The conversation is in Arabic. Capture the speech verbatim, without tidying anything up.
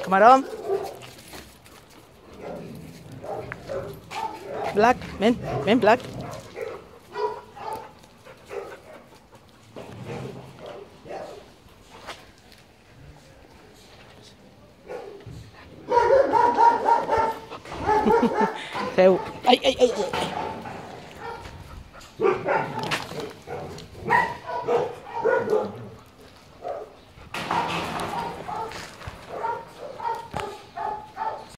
Camarón. Black, ven, ven, Black. Seu. Ay, ay, ay, ay.